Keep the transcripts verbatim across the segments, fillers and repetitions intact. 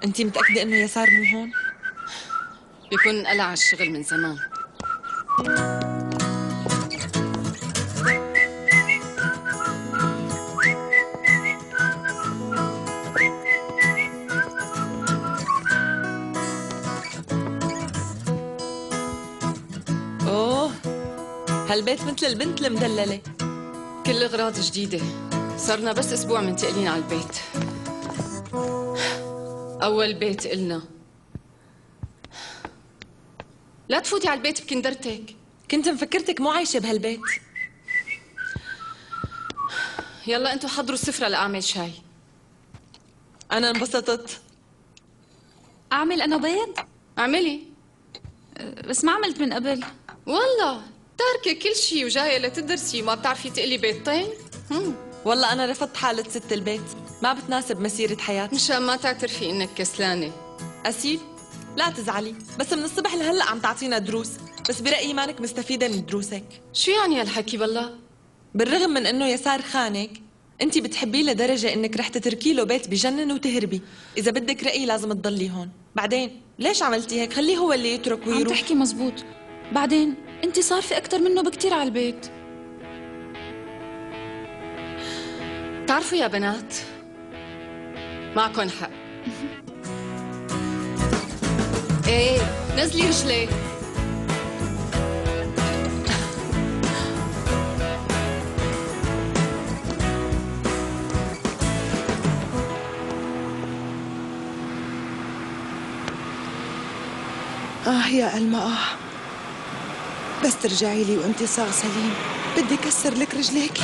انتي متأكدة انه يسار مو هون؟ بيكون قلع الشغل من زمان. اوه، هالبيت مثل البنت المدللة. كل اغراض جديدة. صرنا بس اسبوع منتقلين على البيت. اول بيت إلنا. لا تفوتي على البيت بكندرتك. كنت مفكرتك مو عايشة بهالبيت. يلا انتوا حضروا السفرة لأعمل شاي. أنا انبسطت. أعمل أنا بيض؟ اعملي. بس ما عملت من قبل. والله تاركة كل شيء وجاية لتدرسي وما بتعرفي تقلي بيضتين؟ هم. والله أنا رفضت حالة ست البيت، ما بتناسب مسيرة حياتي. مشان ما تعترفي إنك كسلانة. أسيل، لا تزعلي، بس من الصبح لهلا عم تعطينا دروس، بس برأيي مانك مستفيدة من دروسك. شو يعني هالحكي بالله؟ بالرغم من إنه يسار خانك، أنت بتحبيه لدرجة إنك رح تتركي له بيت بجنن وتهربي. إذا بدك رأيي لازم تضلي هون. بعدين ليش عملتي هيك؟ خليه هو اللي يترك ويروح. عم تحكي مزبوط. بعدين أنت صار في أكتر منه بكتير على البيت. تعرفوا يا بنات، معكن حق. ايه نزلي رجليك. آه يا ألما آه، بس ترجعي لي وأنتِ صاغ سليم، بدي كسر لك رجليكي.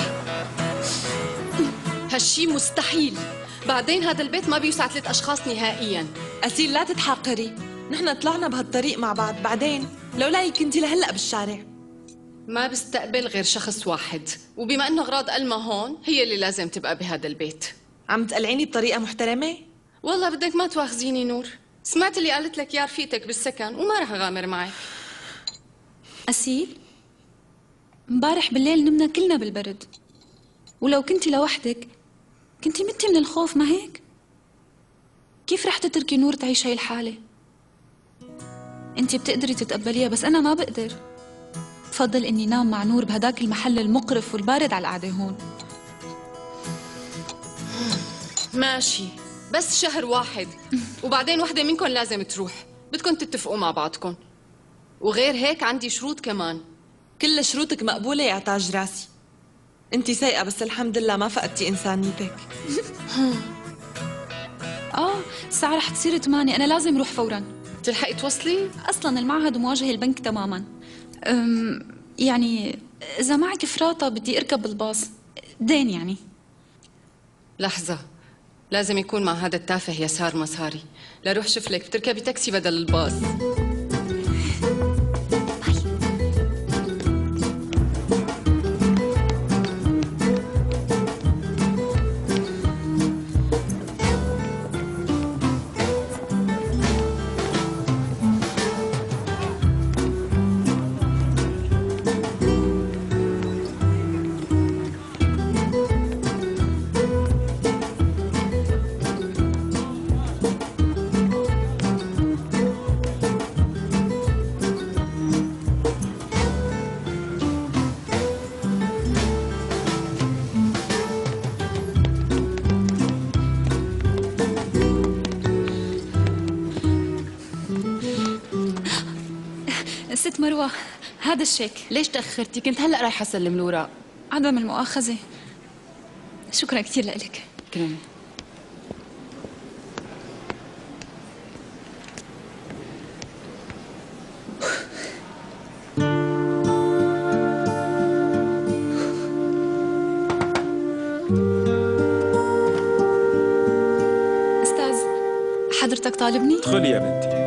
هالشي مستحيل. بعدين هذا البيت ما بيوسع ثلاث أشخاص نهائياً. أسيل لا تتحقري، نحن طلعنا بهالطريق مع بعض. بعدين لولاي كنتي لهلا بالشارع. ما بستقبل غير شخص واحد، وبما إنه أغراض ألما هون هي اللي لازم تبقى بهذا البيت. عم تقلعيني بطريقة محترمة؟ والله بدك ما تواخذيني نور. سمعت اللي قالت لك يا رفيقتك بالسكن وما رح أغامر معك. أسيل، امبارح بالليل نمنا كلنا بالبرد، ولو كنتي لوحدك كنتي متي من الخوف، ما هيك؟ كيف رح تتركي نور تعيش هاي الحالة؟ انتي بتقدري تتقبليها بس أنا ما بقدر. بفضل إني نام مع نور بهداك المحل المقرف والبارد على القعدة هون. ماشي، بس شهر واحد وبعدين وحدة منكم لازم تروح. بدكم تتفقوا مع بعضكم، وغير هيك عندي شروط كمان. كل شروطك مقبولة يا تاج راسي. انتي سيئة بس الحمد لله ما فقدتي إنسانيتك. آه الساعة رح تصير ثمانية، أنا لازم روح فوراً. تلحقي توصلي؟ أصلاً المعهد مواجه البنك تماماً. أم يعني إذا معك فراطة بدي أركب بالباص، دين يعني. لحظة، لازم يكون مع هذا التافه يسار مصاري لروح شوف لك بتركبي تاكسي بدل الباص. ست مروة، هذا الشيك. ليش تأخرتي؟ كنت هلأ رايحة أسلم الأوراق. عدم المؤاخذة. شكرا كثير لك. كريم. أستاذ، حضرتك طالبني؟ ادخلي يا بنتي.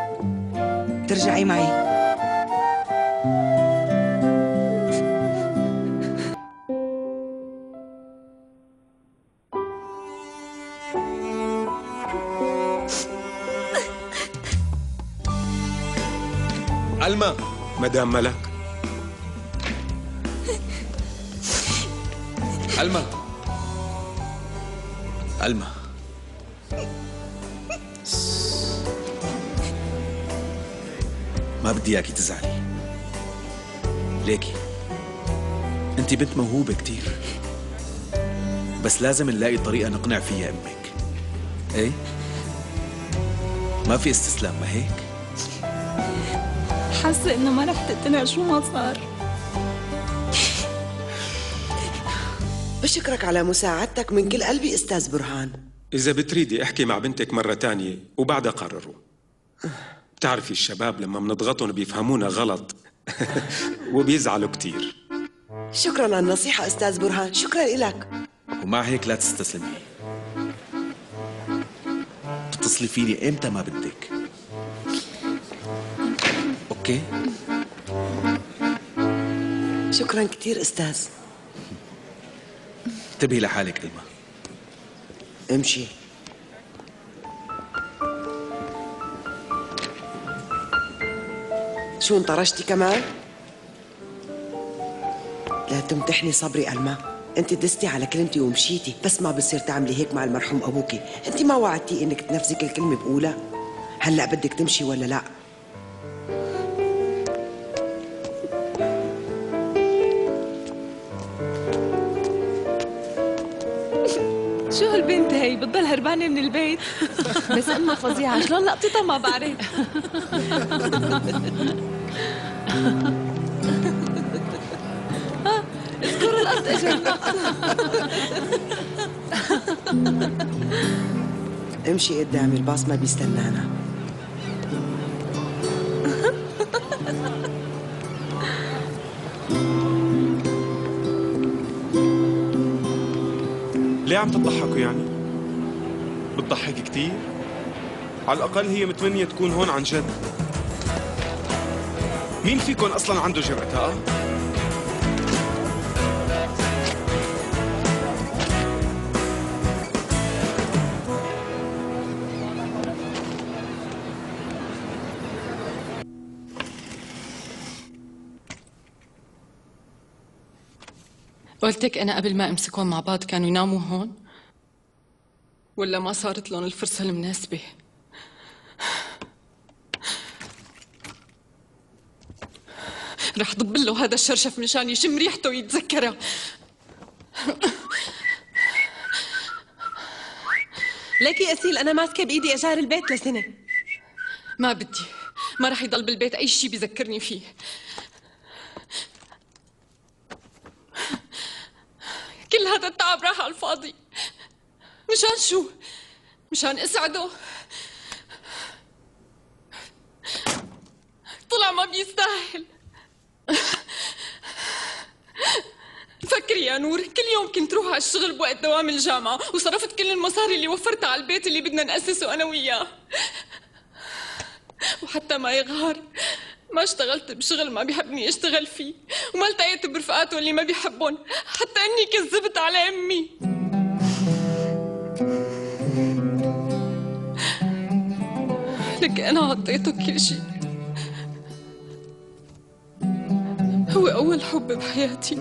ترجعي معي. علمة. مدام ملك. علمة علمة ما بدي اياكي تزعلي. ليكي انت بنت موهوبة كتير، بس لازم نلاقي طريقة نقنع فيها امك. ايه ما في استسلام، ما هيك؟ حاسة إنه ما رح تقتنع شو ما صار. بشكرك على مساعدتك من كل قلبي أستاذ برهان. إذا بتريدي احكي مع بنتك مرة تانية وبعدها قرروا. بتعرفي الشباب لما بنضغطهم بيفهمونا غلط وبيزعلوا كتير. شكرا على النصيحة أستاذ برهان، شكرا إلك. ومع هيك لا تستسلمي، تتصلي فيني امتى ما بدك. اوكي؟ شكرا كتير أستاذ. انتبهي لحالك إلما. امشي. شو انطرشتي كمان؟ لا تمتحني صبري ألما، انت دستي على كلمتي ومشيتي، بس ما بصير تعملي هيك مع المرحوم ابوكي. انت ما وعدتي انك تنفذي كل كلمه بقولها؟ هلا بدك تمشي ولا لا؟ شو هالبنت هي بتضل هربانة من البيت؟ بس امها فظيعة، شلون لقطتها ما بعرف. ها اذكروا الارض اجل. امشي قدامي، الباص ما بيستنانا. ليه عم تضحكوا يعني؟ بتضحك كتير؟ على الأقل هي متمنية تكون هون عن جد. مين فيكم أصلاً عنده جرأتها؟ قلتك أنا قبل ما أمسكهم مع بعض كانوا يناموا هون؟ ولا ما صارت لهم الفرصة المناسبة؟ رح ضب له هذا الشرشف مشان يشم ريحته ويتذكرها. ليكي أسيل أنا ماسكة بإيدي أجار البيت لسنة. ما بدي، ما رح يضل بالبيت أي شيء بيذكرني فيه. كل هذا التعب راح على الفاضي. مشان شو؟ مشان اسعده؟ طلع ما بيستاهل. فكري يا نور، كل يوم كنت روح على الشغل بوقت دوام الجامعة وصرفت كل المصاري اللي وفرتها على البيت اللي بدنا نأسسه أنا وياه. وحتى ما يغار ما اشتغلت بشغل ما بيحبني اشتغل فيه، وما التقيت برفقاته اللي ما بيحبون، حتى اني كذبت على امي. لك انا عطيته كل شيء. هو اول حب بحياتي.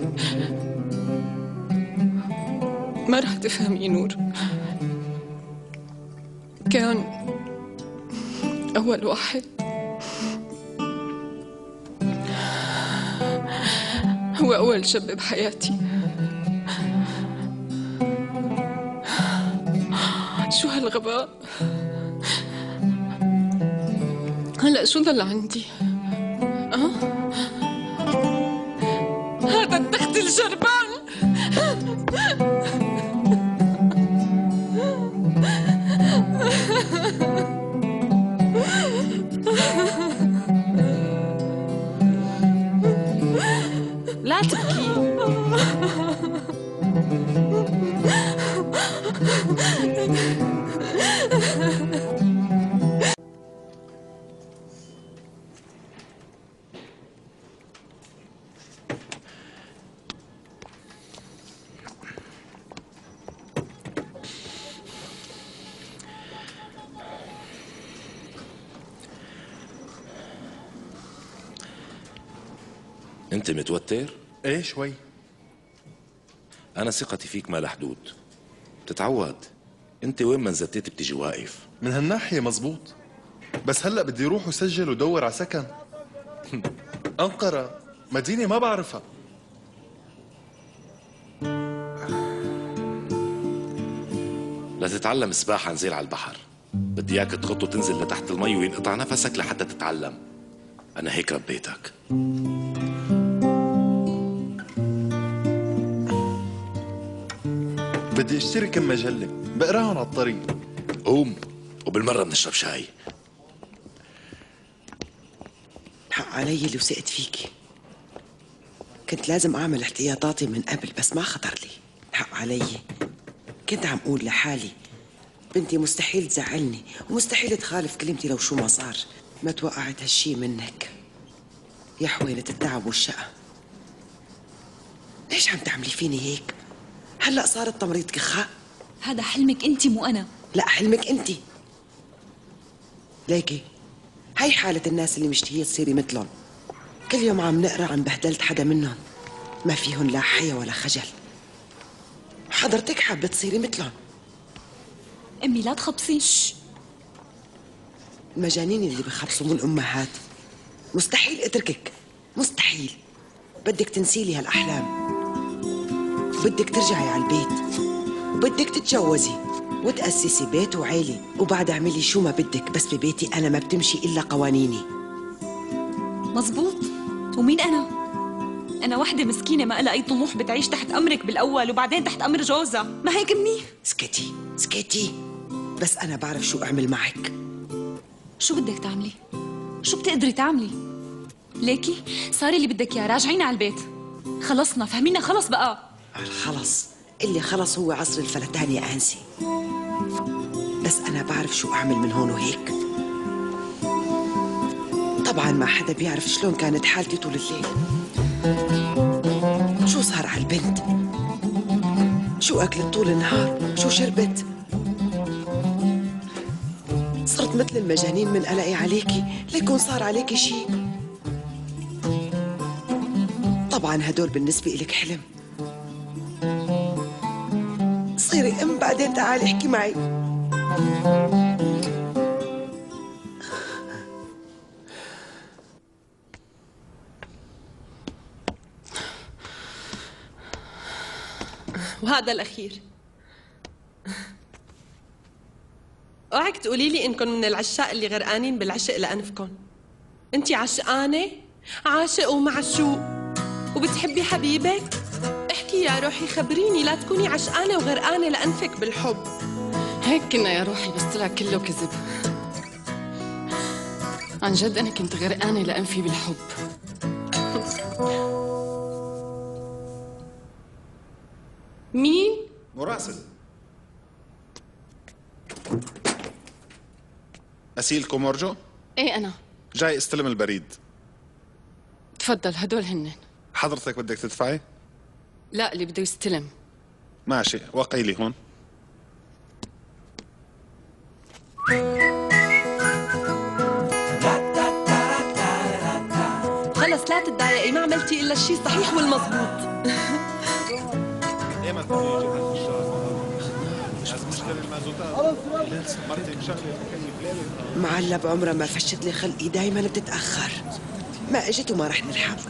ما رح تفهمي نور، كان اول واحد. هو أول شاب بحياتي. شو هالغباء؟ هلأ شو ضل عندي؟ أه؟ هذا التخت الجربان. لا تبكي. انت متوتر؟ ايه شوي. انا ثقتي فيك ما لها حدود. بتتعود. انت وين ما نزتيت بتيجي واقف. من هالناحية مزبوط، بس هلأ بدي روح وسجل ودور على سكن. أنقرة مدينة ما بعرفها. لتتعلم سباحة نزيل على البحر، بدي اياك تغط وتنزل لتحت المي وينقطع نفسك لحتى تتعلم. انا هيك ربيتك. بدي اشتري كم مجلة بقراهم على الطريق. قوم وبالمرة بنشرب شاي. حق علي اللي وثقت فيكي. كنت لازم أعمل احتياطاتي من قبل بس ما خطر لي. حق علي. كنت عم أقول لحالي بنتي مستحيل تزعلني ومستحيل تخالف كلمتي لو شو ما صار. ما توقعت هالشي منك. يا حويلة التعب والشقة. ليش عم تعملي فيني هيك؟ هلأ صارت تمريض كخاء. هذا حلمك انت مو انا. لا حلمك انت. ليكي هاي حالة الناس اللي مشتهية تصيري مثلهم. كل يوم عم نقرا عن بهدلت حدا منهم، ما فيهن لا حيا ولا خجل. حضرتك حابة تصيري مثلهم. امي لا تخبصي. المجانين اللي بخبصوا من امهات. مستحيل اتركك، مستحيل. بدك تنسيلي هالاحلام، بدك ترجعي على البيت، وبدك تتجوزي وتأسسي بيت وعيلة، وبعد اعملي شو ما بدك، بس ببيتي انا ما بتمشي الا قوانيني. مزبوط. ومين انا؟ انا وحده مسكينه ما لها اي طموح، بتعيش تحت امرك بالاول وبعدين تحت امر جوزها، ما هيك منيح؟ سكتي سكتي، بس انا بعرف شو اعمل معك. شو بدك تعملي؟ شو بتقدري تعملي؟ ليكي صار اللي بدك اياه، راجعين على البيت. خلصنا، فهمينا، خلص بقى. خلص، اللي خلص هو عصر الفلتان يا انسي. بس انا بعرف شو اعمل من هون وهيك. طبعا ما حدا بيعرف شلون كانت حالتي طول الليل. شو صار على البنت؟ شو اكلت طول النهار؟ شو شربت؟ صرت مثل المجانين من قلقي عليكي، ليكون صار عليكي شيء. طبعا هدول بالنسبة إلك حلم. صيري ام بعدين تعالي احكي معي. وهذا الأخير. اوعك تقولي لي انكم من العشاق اللي غرقانين بالعشق لأنفكم. انتي عشقانة؟ عاشق ومعشوق وبتحبي حبيبك؟ احكي يا روحي، خبريني، لا تكوني عشقانة وغرقانة لأنفك بالحب. هيك كنا يا روحي، بس طلع كله كذب. عن جد أنا كنت غرقانة لأنفي بالحب. مين؟ مراسل. أسيل كومورجو؟ ايه أنا. جاي استلم البريد. تفضل، هدول هن. حضرتك بدك تدفعي؟ لا، اللي بده يستلم. ماشي، وقعي لي هون. خلص لا تتضايقي، ما عملتي إلا الشيء الصحيح والمضبوط. معلة بعمرها ما فشت لي خلقي، دايما بتتأخر. ما اجت وما رح نلحق.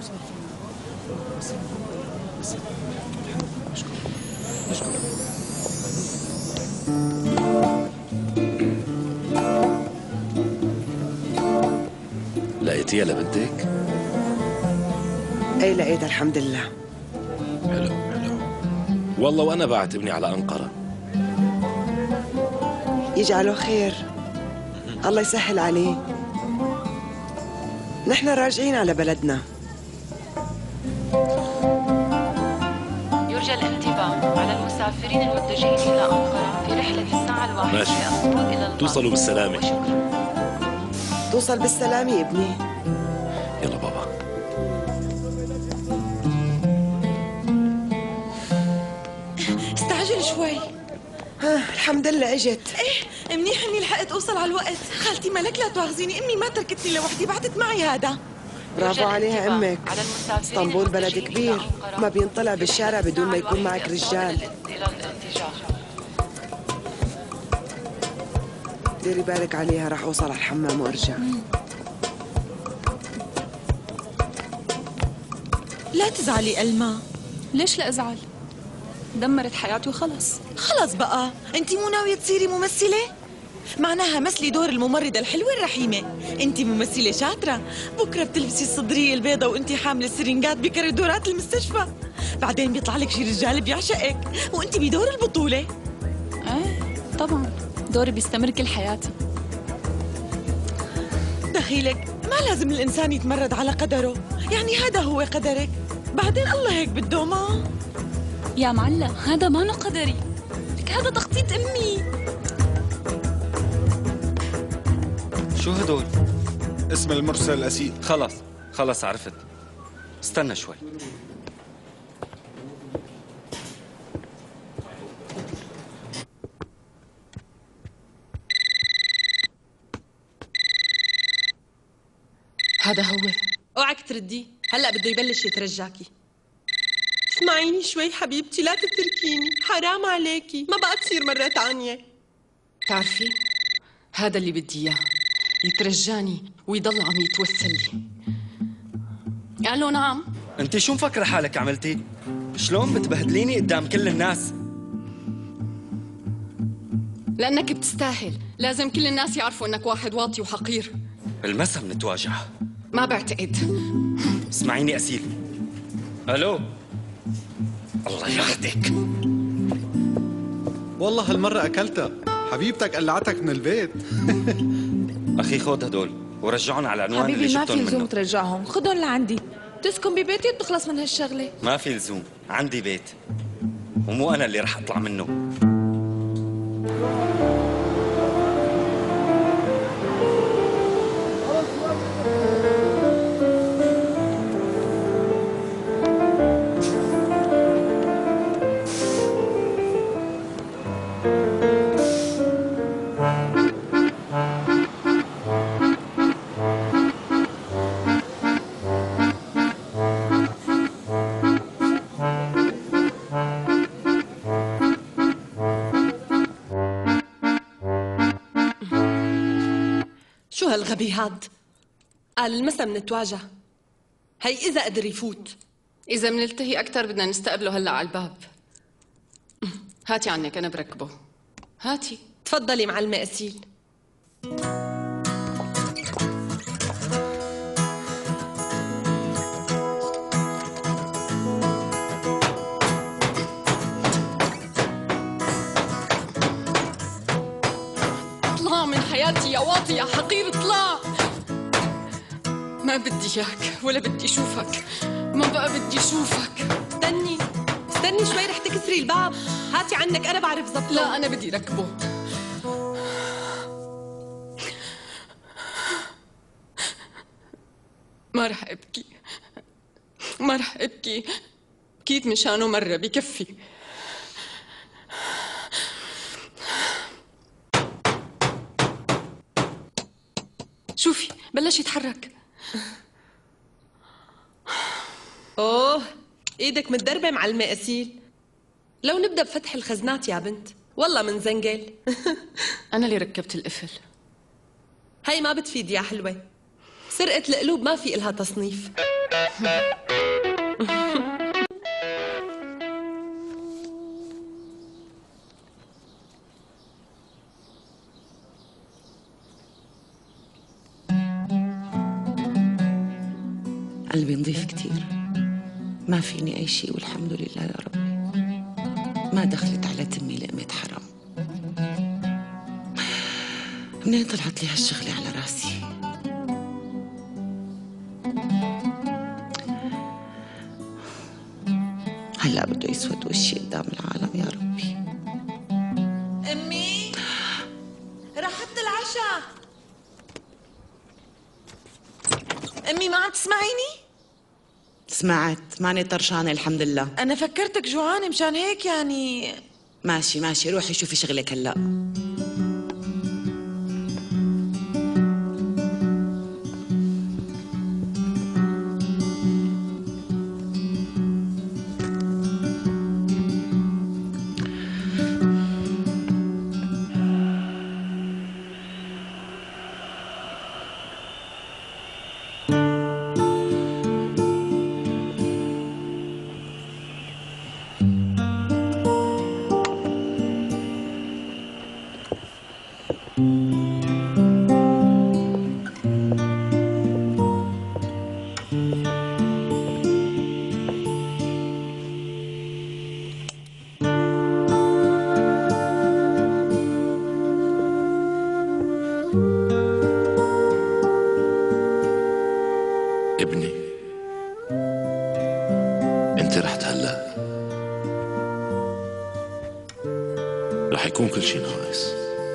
لقيتيها لبنتك؟ ايه لقيتها الحمد لله. حلو حلو. والله وانا بعت ابني على انقرة. يجعله خير، الله يسهل عليه. نحن راجعين على بلدنا. يرجى الانتباه على المسافرين المتجهين إلى أنقرة في رحلة الساعة الواحدة ماشي. للصعود إلى البر. توصلوا بالسلامة. وشكرا. توصل بالسلامة يا ابني. يلا بابا. استعجل شوي. ها الحمد لله اجت. ايه منيح اني لحقت اوصل على الوقت. خالتي ملك لا تواخذيني، امي ما تركتني لوحدي، بعتت معي هذا. برافو عليها امك. اسطنبول بلد كبير، ما بينطلع بالشارع بدون ما يكون معك رجال. ديري بالك عليها، راح اوصل على الحمام وارجع. لا تزعلي ألما. ليش لا ازعل؟ دمرت حياتي وخلص. خلص بقى، انت مو ناوية تصيري ممثلة؟ معناها مثلي دور الممرضة الحلوة الرحيمة. انت ممثلة شاطرة، بكرة بتلبسي الصدرية البيضاء وانت حاملة السرنجات بكريدورات المستشفى. بعدين بيطلع لك شي رجال بيعشقك وانت بدور البطولة. ايه طبعا، دوري بيستمر كل حياتي. دخيلك، ما لازم الإنسان يتمرد على قدره، يعني هذا هو قدرك، بعدين الله هيك بده. ما يا معلة، هذا ما قدري، لك هذا تخطيط أمي. شو هدول؟ اسم المرسل الأسير. خلص خلص عرفت، استنى شوي. هذا هو. اوعك تردي، هلا بده يبلش يترجاكي. اسمعيني شوي حبيبتي، لا تتركيني، حرام عليكي، ما بقى تصير مرة تانية. بتعرفي، هذا اللي بدي اياه، يترجاني ويضل عم يتوسل لي. قالوا نعم. انت شو مفكره حالك عملتي؟ شلون بتبهدليني قدام كل الناس؟ لانك بتستاهل، لازم كل الناس يعرفوا انك واحد واطي وحقير. المسا بنتواجه. ما بعتقد. اسمعيني أسيل. الو، الله ياخدك. والله هالمرة أكلتها، حبيبتك قلعتك من البيت. أخي خذ هدول ورجعهم على العنوان حبيبي اللي جبتهم منه. ما في لزوم ترجعهم، خذهم لعندي. تسكن ببيتي وبتخلص من هالشغلة. ما في لزوم، عندي بيت ومو أنا اللي رح أطلع منه. شو هالغبي هاد؟ قال المسا منتواجه. هي إذا قدر يفوت. إذا منلتهي أكثر بدنا نستقبله هلا على الباب. هاتي عنك، أنا بركبه. هاتي. تفضلي معلمة أسيل. اطلع من حياتي يا واطي يا حقير، اطلع. ما بدي اياك ولا بدي اشوفك، ما بقى بدي اشوفك. استني استني شوي، رح تكسري الباب. هاتي عنك، انا بعرف ظبطه. لا انا بدي ركبه. ما رح ابكي، ما رح ابكي، بكيت مشانه مرة بكفي. شوفي بلش يتحرك. اوه، ايدك متدربة معلمة أسيل. لو نبدأ بفتح الخزنات يا بنت، والله من زنقل. أنا اللي ركبت القفل. هي ما بتفيد يا حلوة، سرقة القلوب ما في إلها تصنيف. قلبي نظيف كتير، ما فيني أي شيء والحمد لله يا ربي. ما دخلت على تمي لقمة حرام. منين طلعت لي هالشغلة على راسي؟ هلا بده يسود وشي قدام العالم يا ربي. أمي راحت العشاء. أمي ما عم تسمعيني؟ سمعت، ماني طرشانة الحمد لله. أنا فكرتك جوعانة مشان هيك يعني. ماشي ماشي، روحي شوفي شغلك هلا. انت رحت هلا رح يكون كل شيء ناقص.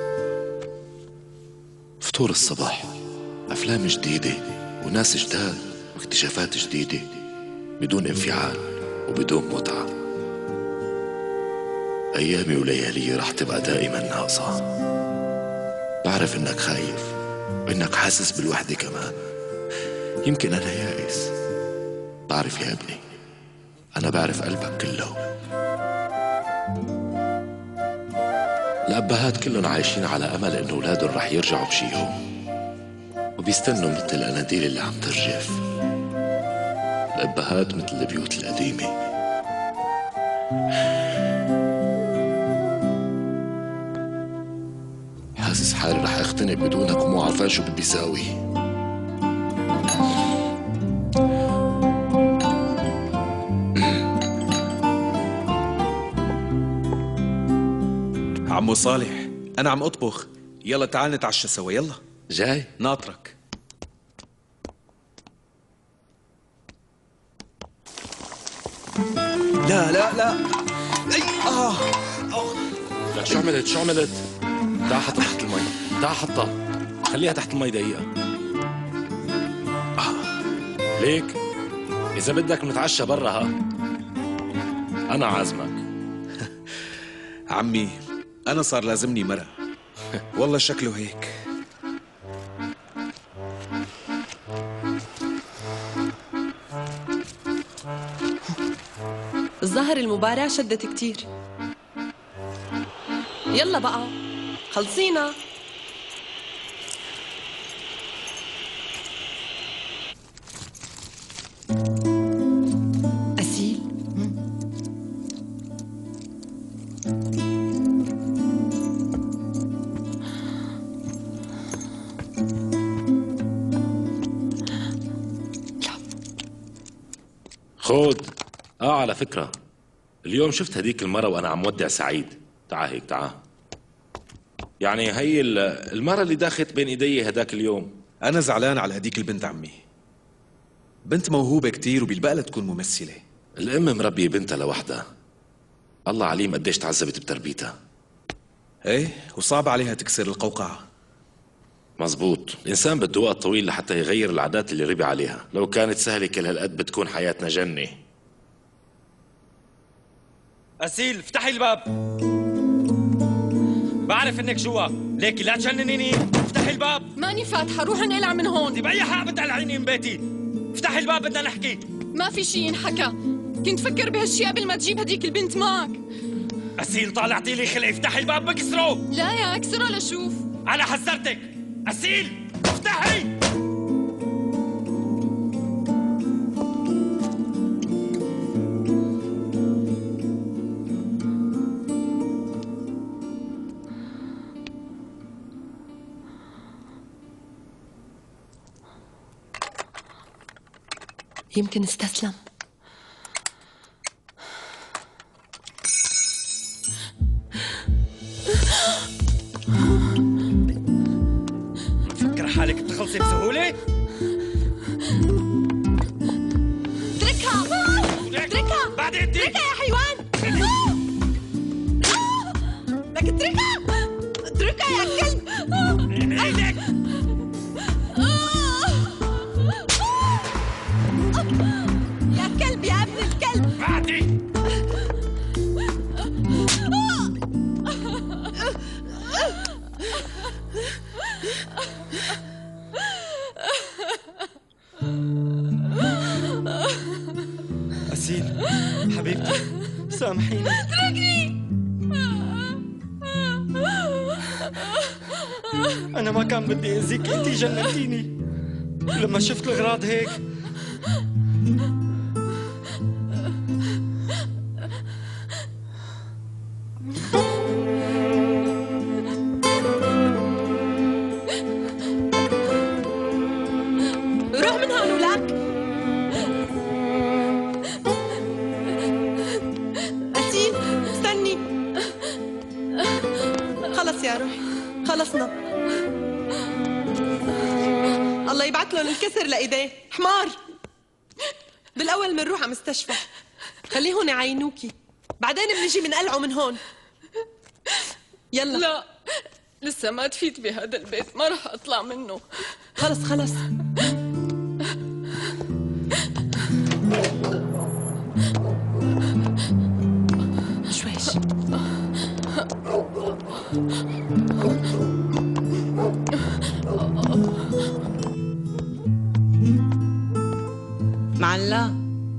فطور الصباح، افلام جديدة وناس جداد واكتشافات جديدة بدون انفعال وبدون متعة. ايامي وليالي رح تبقى دائما ناقصة. بعرف انك خايف وانك حاسس بالوحدة كمان. يمكن انا يائس. بعرف يا ابني، انا بعرف قلبك كله. الأبهات كلهم عايشين على أمل إنه أولادهم رح يرجعوا بشي يوم، وبيستنوا مثل الأناديل اللي عم ترجف. الأبهات مثل البيوت القديمة. حاسس حالي رح أختنق بدونك ومو عارفان شو بدي ساوي. عمو صالح، أنا عم أطبخ. يلا تعال نتعشى سوا. يلا جاي ناطرك. لا لا لا أي آه آه لا شو عملت شو عملت؟ تعال حطها تحت المي. تعال حطها خليها تحت المي دقيقة. آه. ليك إذا بدك نتعشى برا. ها أنا عازمك. عمي أنا صار لازمني مرة. والله شكله هيك. الظاهر المباراة شدت كتير. يلا بقى خلصينا. أسيل خود. اه على فكرة اليوم شفت هديك المرة وانا عم ودع سعيد. تعا هيك تعا. يعني هي المرة اللي داخت بين ايدي هداك اليوم. أنا زعلان على هديك البنت عمي. بنت موهوبة كتير وبيلبقلها تكون ممثلة. الام مربية بنتها لوحدها. الله عليم قديش تعذبت بتربيتها. ايه وصعب عليها تكسر القوقعة. مزبوط. الإنسان بده وقت طويل لحتى يغير العادات اللي ربي عليها. لو كانت سهلة كل هالقد بتكون حياتنا جنة. أسيل افتحي الباب. بعرف انك جوا، ليكي لا تجننيني. افتحي الباب. ماني فاتحة، روح انقلع من هون. انت بأي حق بتقلعيني من بيتي؟ افتحي الباب بدنا نحكي. ما في شي ينحكى. كنت فكر بهالشي قبل ما تجيب هديك البنت معك. أسيل طالعتي لي خلقي. افتحي الباب بكسره. لا يا اكسره لشوف. أنا حذرتك. أسيل افتحي. يمكن استسلم. فكر حالك بتخلصي بسهولة؟ اتركها اتركها بعد انتي. اتركها يا حيوان. بدك اتركها. اتركها يا كلب. ايدك. يا كلب يا ابن الكلب. بعدي. أسيل حبيبتي سامحيني. اتركني. أنا ما كان بدي أذيك، أنتِ جننتيني. لما شفت الغراض هيك روح من هون ولك. أسيل استني. خلص يا روحي خلصنا. الله يبعث لهم الكسر لإيديه. حمار. بالأول منروح على مستشفى. خليهم يعينوكي، بعدين بنجي بنقلعه من هون. يلا. لا لسه ما تفيت بهذا البيت، ما رح اطلع منه. خلص خلص. شويش. معلا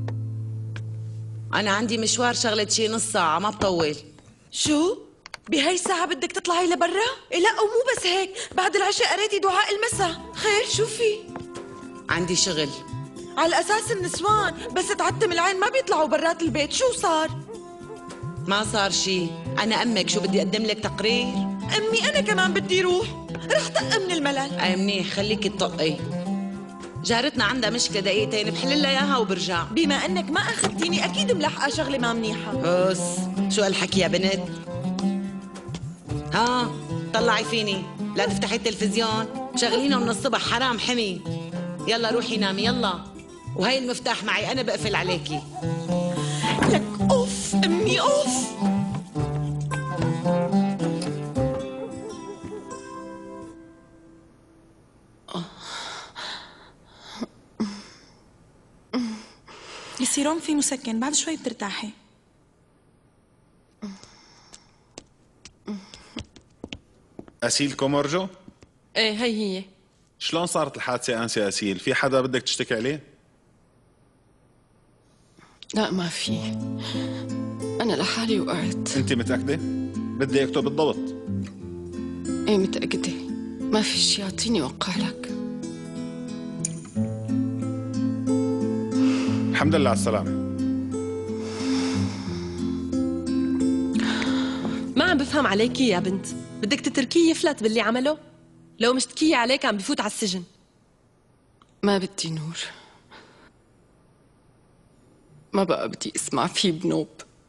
أنا عندي مشوار شغلة شي نص ساعة، ما بطول. شو؟ بهاي الساعة بدك تطلعي لبرا؟ إيه لا ومو بس هيك، بعد العشاء قريتي دعاء المساء، خير شو في؟ عندي شغل. على أساس النسوان بس تعتم العين ما بيطلعوا برات البيت، شو صار؟ ما صار شي، أنا أمك، شو بدي أقدم لك تقرير؟ أمي أنا كمان بدي روح، رح طق من الملل. أي منيح، خليكي تطقي. جارتنا عندها مشكلة دقيقتين بحل لها إياها وبرجع. بما أنك ما أخذتيني أكيد ملحقة شغلة ما منيحة. بس شو هالحكي يا بنت؟ ها طلعي فيني، لا تفتحي التلفزيون، شغلينه من الصبح حرام حمي. يلا روحي نامي يلا، وهي المفتاح معي أنا بقفل عليكي. لك أوف أمي أوف. يصيرون في مسكن، بعد شوي بترتاحي. أسيل كومورجو؟ ايه هي هي. شلون صارت الحادثة أنسة أسيل؟ في حدا بدك تشتكي عليه؟ لا ما في، أنا لحالي وقعت. أنت متأكدة؟ بدي أكتب بالضبط. إيه متأكدة، ما في شي، أعطيني وقع لك. الحمد لله على السلامة. ما عم بفهم عليكي يا بنت، بدك تتركيه يفلت باللي عمله؟ لو مشتكية عليك عم بفوت على السجن. ما بدي نور، ما بقى بدي اسمع فيه بنوب.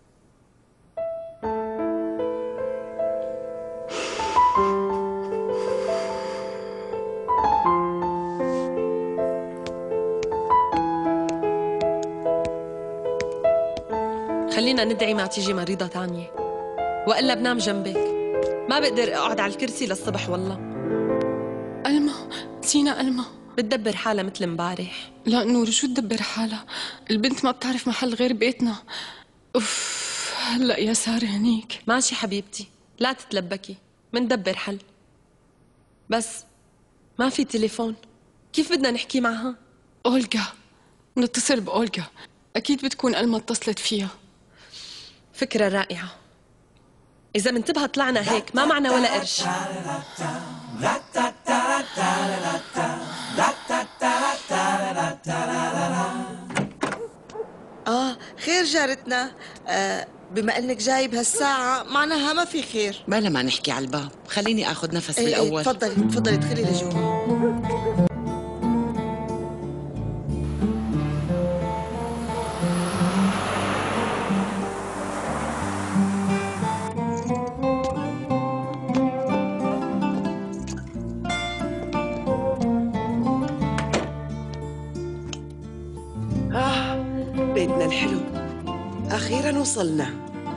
خلينا ندعي ما تيجي مريضة تانية، وإلا بنام جنبك. ما بقدر أقعد على الكرسي للصبح والله. ألما سينا ألما بتدبر حالها مثل امبارح. لا نور شو تدبر حالها؟ البنت ما بتعرف محل غير بيتنا. أوف هلا يا سارة هنيك. ماشي حبيبتي، لا تتلبكي، مندبر حل. بس ما في تليفون، كيف بدنا نحكي معها؟ أولغا، نتصل بأولغا، أكيد بتكون ألما اتصلت فيها. فكرة رائعة. إذا منتبه طلعنا هيك ما معنا ولا قرش. آه خير جارتنا، آه بما انك جاي بهالساعة معناها ما في خير. بلا ما نحكي على الباب، خليني اخذ نفس ايه بالاول. ايه تفضلي تفضلي ادخلي لجوا. آه بيتنا الحلو، أخيراً وصلنا.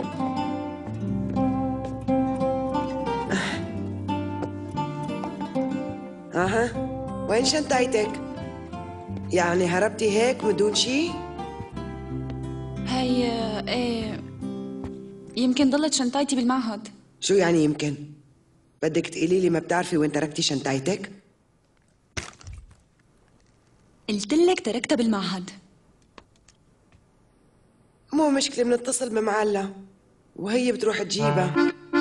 أها وين شنطتك؟ يعني هربتي هيك بدون شي؟ هي ايه يمكن ضلت شنطايتي بالمعهد. شو يعني يمكن؟ بدك تقولي لي ما بتعرفي وين تركتي شنطتك؟ قلت لك تركتها بالمعهد. مو مشكلة، بنتصل بمعلة وهي بتروح تجيبها.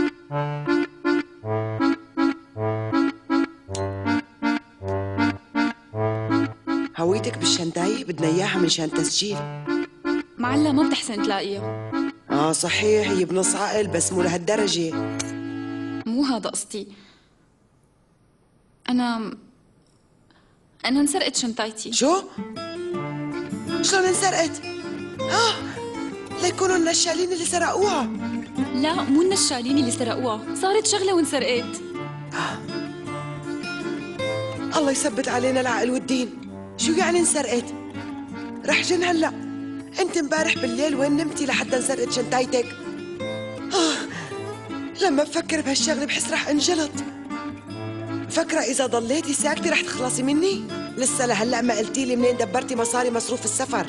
هويتك بالشنطاية بدنا اياها منشان تسجيل. معلة ما بتحسن تلاقيها. اه صحيح، هي بنص عقل بس مو لهالدرجة. مو هذا قصدي، أنا أنا انسرقت شنطايتي. شو؟ شلون انسرقت؟ آه ليكونوا النشالين اللي سرقوها. لا مو النشالين اللي سرقوها، صارت شغلة وانسرقت. آه. الله يثبت علينا العقل والدين. شو يعني انسرقت؟ رح جن هلا. انت امبارح بالليل وين نمتي لحتى انسرقت شنطايتك؟ آه. لما بفكر بهالشغله بحس رح انجلط. فكرة إذا ضليتي ساكتة رح تخلصي مني؟ لسه لهلا ما قلتي لي منين دبرتي مصاري مصروف السفر.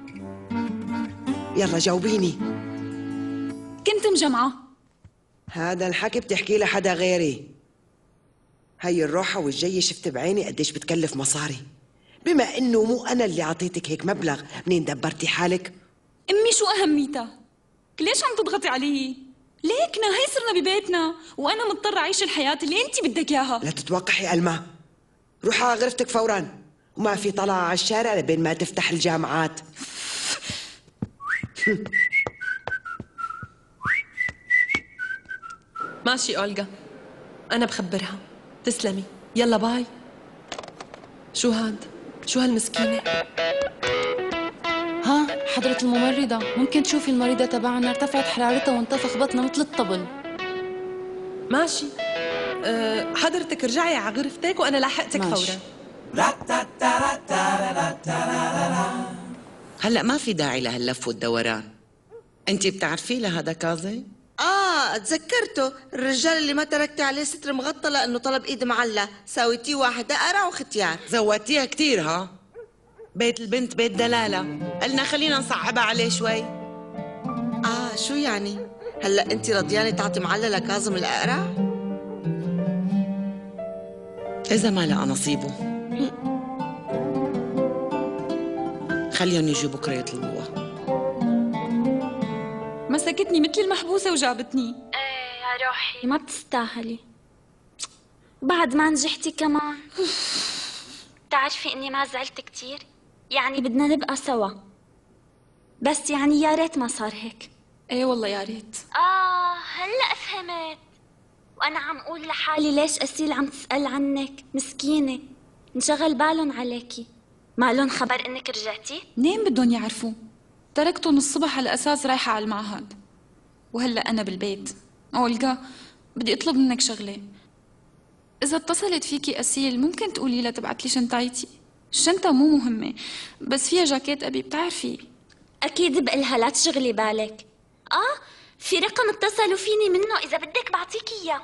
يلا جاوبيني. كنت مجمعة. هذا الحكي بتحكي لحدا غيري. هي الروحة والجاية شفت بعيني قديش بتكلف مصاري. بما إنه مو أنا اللي عطيتك هيك مبلغ، منين دبرتي حالك؟ أمي شو أهميتها؟ ليش عم تضغطي علي؟ ليكنا هي صرنا ببيتنا وأنا مضطرة أعيش الحياة اللي أنت بدك إياها. لا تتوقحي ألما. روحي على غرفتك فوراً، وما في طلعة على الشارع لبين ما تفتح الجامعات. ماشي أولغا، أنا بخبرها. تسلمي، يلا باي. شو هاد؟ شو هالمسكينة؟ ها حضرة الممرضة، ممكن تشوفي المريضة تبعنا ارتفعت حرارتها وانتفخ بطنها مثل الطبل. ماشي. أه حضرتك ارجعي على غرفتك وأنا لاحقتك فورا. هلا ما في داعي لهاللف والدوران. انت بتعرفي لهذا كاظم؟ اه تذكرته، الرجال اللي ما تركتي عليه ستر مغطى لانه طلب ايد معلة، ساويتيه واحد قرع وختيار. زودتيها كتير ها؟ بيت البنت بيت دلالة، قلنا خلينا نصعبها عليه شوي. اه شو يعني؟ هلا انت رضيانة تعطي معلة لكاظم الأقرع؟ إذا ما لقى نصيبه خليهم يجوا بكرة يطلبوها. مسكتني مثل المحبوسة وجابتني. ايه يا روحي ما بتستاهلي، بعد ما نجحتي كمان. بتعرفي اني ما زعلت كتير، يعني بدنا نبقى سوا، بس يعني يا ريت ما صار هيك. ايه والله يا ريت. اه هلا فهمت، وانا عم اقول لحالي ليش اسيل عم تسأل عنك، مسكينة انشغل بالهم عليكي. ما لهم خبر انك رجعتي؟ منين بدهم يعرفوا؟ تركتهم الصبح على اساس رايحة على المعهد، وهلا انا بالبيت. أولغا بدي اطلب منك شغلة، اذا اتصلت فيكي اسيل ممكن تقولي لها تبعت لي شنطايتي. الشنطة مو مهمة بس فيها جاكيت ابي بتعرفي. اكيد بقلها لا تشغلي بالك. اه في رقم اتصلوا فيني منه، اذا بدك بعطيك اياه.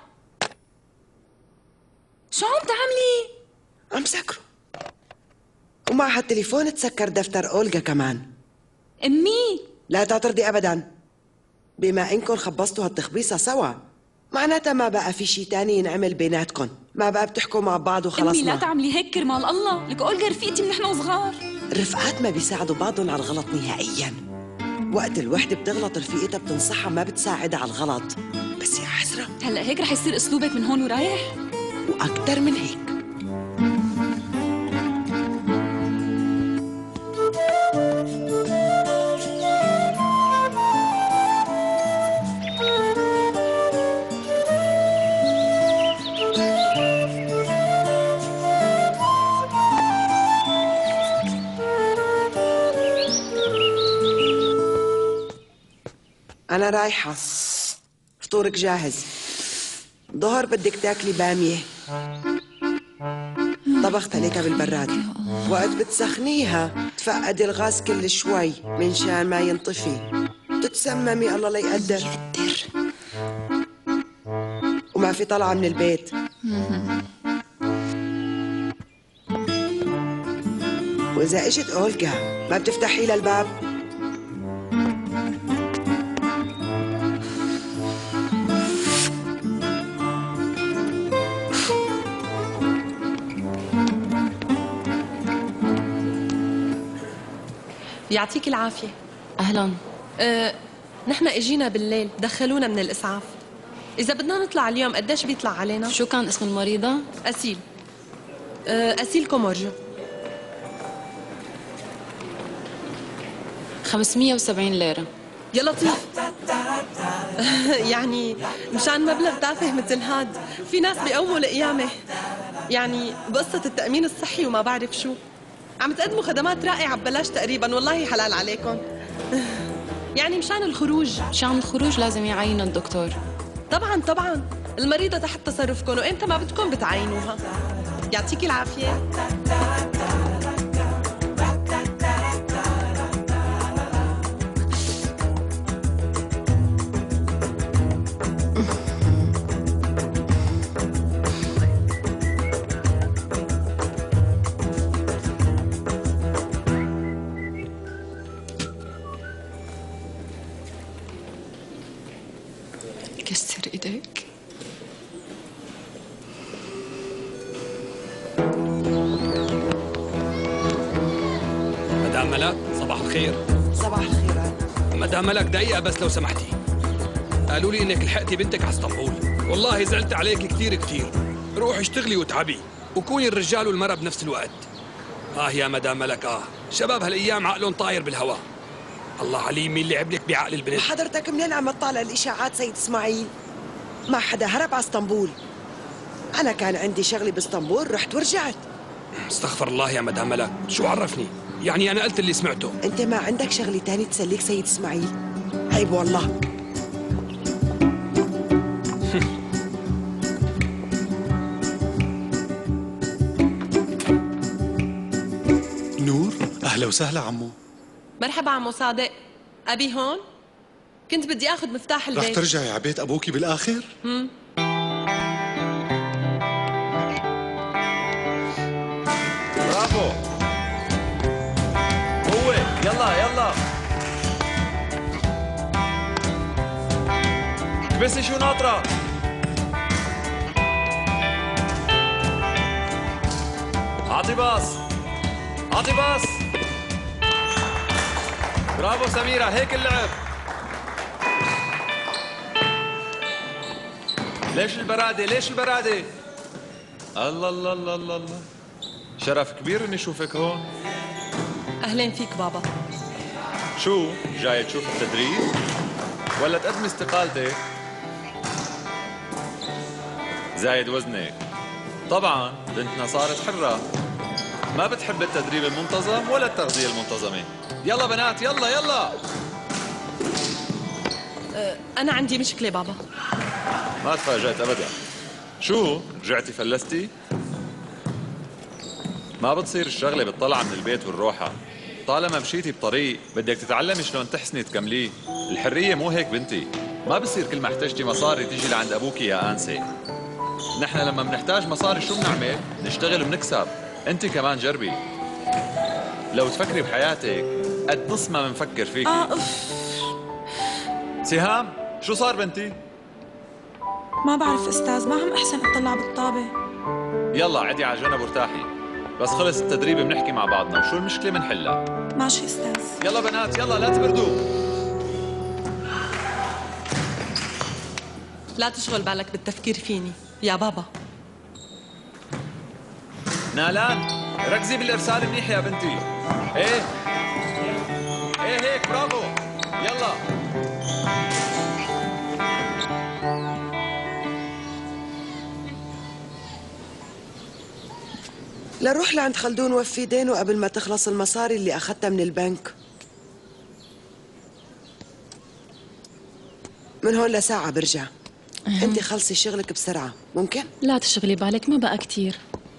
شو عم تعملي؟ عم سكره، ومع هالتليفون تسكر دفتر أولغا كمان. امي لا تعترضي ابدا، بما انكم خبصتوا هالتخبيصه سوا معناتها ما بقى في شيء تاني ينعمل بيناتكم، ما بقى بتحكوا مع بعض وخلصنا. امي لا تعملي هيك كرمال الله، لك أولغا رفيقتي من نحن وصغار. الرفقات ما بيساعدوا بعضهم على الغلط نهائيا. وقت الوحده بتغلط رفيقتها بتنصحها ما بتساعدها على الغلط. بس يا حسره هلا هيك رح يصير اسلوبك من هون ورايح؟ واكثر من هيك. أنا رايحة، فطورك جاهز. ظهر بدك تاكلي بامية، طبختها ليكها بالبراد. وقت بتسخنيها تفقدي الغاز كل شوي من شان ما ينطفي، تتسممي الله لا يقدر. وما في طلعة من البيت. وإذا إجت أولغا ما بتفتحي لها الباب. يعطيك العافية. أهلاً. أه، نحن اجينا بالليل، دخلونا من الإسعاف. إذا بدنا نطلع اليوم قديش بيطلع علينا؟ شو كان اسم المريضة؟ أسيل. أه، أسيل كومورجو. خمسمية وسبعين ليرة. يا لطيف. يعني مشان مبلغ تافه مثل هاد في ناس بيقوموا القيامة، يعني بقصة التأمين الصحي وما بعرف شو. عم تقدموا خدمات رائعة ببلاش تقريبا، والله حلال عليكم. يعني مشان الخروج. مشان الخروج لازم يعينوا الدكتور. طبعا طبعا، المريضة تحت تصرفكم وإمتى ما بدكم بتعينوها. يعطيكي العافية. كسر ايديك. مدام ملك صباح الخير. صباح الخير. مدام ملك دقيقة بس لو سمحتي. قالوا لي انك لحقتي بنتك على اسطنبول. والله زعلت عليك كثير كثير. روحي اشتغلي وتعبي وكوني الرجال والمرأة بنفس الوقت. اه يا مدام ملك اه شباب هالايام عقلهم طاير بالهواء. الله عليم مين اللي عبلك بعقل البنت. وحضرتك منين عم تطالع الاشاعات سيد اسماعيل؟ ما حدا هرب على اسطنبول. انا كان عندي شغلي باسطنبول رحت ورجعت. استغفر الله يا مدام ملك، شو عرفني؟ يعني انا قلت اللي سمعته. انت ما عندك شغلي تاني تسليك سيد اسماعيل؟ عيب والله. نور اهلا وسهلا عمو. مرحبا عمو صادق. ابي هون؟ كنت بدي اخذ مفتاح البيت. رح ترجعي على بيت ابوكي بالاخر؟ امم برافو. هو يلا يلا كبسي شو ناطرة. اعطي باص اعطي باص. برافو سميرة، هيك اللعب. ليش البرادة ليش البرادة؟ الله الله الله الله الله، شرف كبير اني اشوفك هون. اهلين فيك بابا. شو جاي تشوف التدريب ولا تقدمي استقالتك؟ زايد وزنك. طبعا بنتنا صارت حرة، ما بتحب التدريب المنتظم ولا التغذية المنتظمة. يلا بنات يلا يلا. أه انا عندي مشكلة بابا. ما تفاجأت ابدا. شو رجعتي فلستي؟ ما بتصير الشغلة بالطلعة من البيت والروحة. طالما مشيتي بطريق بدك تتعلمي شلون تحسني تكمليه. الحرية مو هيك بنتي. ما بصير كل ما احتجتي مصاري تيجي لعند ابوكي يا انسة. نحن لما بنحتاج مصاري شو بنعمل؟ نشتغل وبنكسب. انت كمان جربي. لو تفكري بحياتك قد نص ما بنفكر فيكي. اه اوف. سهام شو صار بنتي؟ ما بعرف استاذ، ما عم احسن اطلع بالطابة. يلا عدي على جنب وارتاحي. بس خلص التدريب بنحكي مع بعضنا وشو المشكلة بنحلها. ماشي استاذ. يلا بنات يلا لا تبردوا. لا تشغل بالك بالتفكير فيني يا بابا. نالان ركزي بالارسال منيح يا بنتي. ايه ايه هيك برافو يلا. لروح لعند خلدون وفي دينه قبل ما تخلص المصاري اللي اخذتها من البنك. من هون لساعة برجع. انت خلصي شغلك بسرعة ممكن؟ لا تشغلي بالك ما بقى كتير.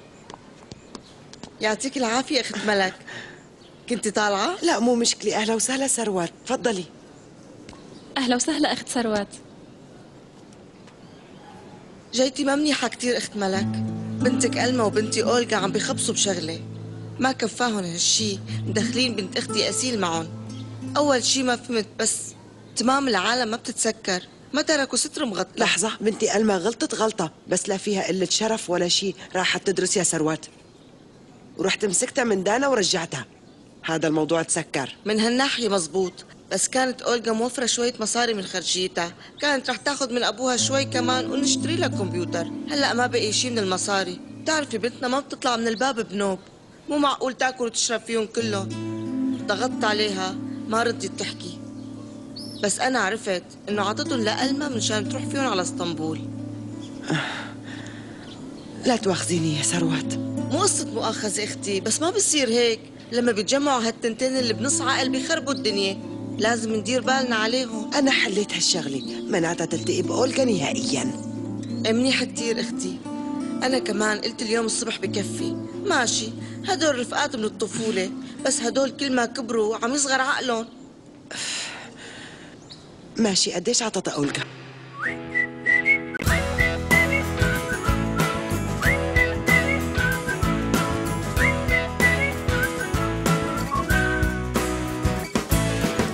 يعطيك العافية أخت ملك. كنتي طالعة؟ لا مو مشكلة. أهلا وسهلا ثروات، تفضلي. أهلا وسهلا أخت ثروات. جايتي ما منيحة كتير أخت ملك. بنتك ألما وبنتي أولغا عم بخبصوا بشغلة ما كفاهن هالشي، مدخلين بنت أختي أسيل معهم. أول شي ما فهمت، بس تمام العالم ما بتتسكر، ما تركوا ستر مغطى. لحظة، بنتي ألما غلطت غلطة بس لا فيها قلة شرف ولا شي. راحت تدرس يا ثروات ورحت مسكتها من دانا ورجعتها. هذا الموضوع تسكر. من هالناحية مزبوط، بس كانت أولغا موفرة شوية مصاري من خرجيتها، كانت رح تاخد من أبوها شوي كمان ونشتري لها كمبيوتر. هلأ ما بقي شي من المصاري. بتعرفي بنتنا ما بتطلع من الباب بنوب، مو معقول تاكل وتشرب فيهم كلهم. ضغطت عليها ما ردت تحكي، بس أنا عرفت إنه عطتهم لألما منشان تروح فيهم على اسطنبول. لا تواخذيني يا ثروات. مو قصة مؤاخذة أختي، بس ما بصير هيك. لما بيتجمعوا هالتنتين اللي بنص عقل بيخربوا الدنيا، لازم ندير بالنا عليهم. أنا حليت هالشغلة، منعتها تلتقي بأولغا نهائياً. منيحة كتير أختي. أنا كمان قلت اليوم الصبح بكفي. ماشي، هدول رفقات من الطفولة، بس هدول كل ما كبروا عم يصغر عقلهم. ماشي، قديش عطتها أولغا؟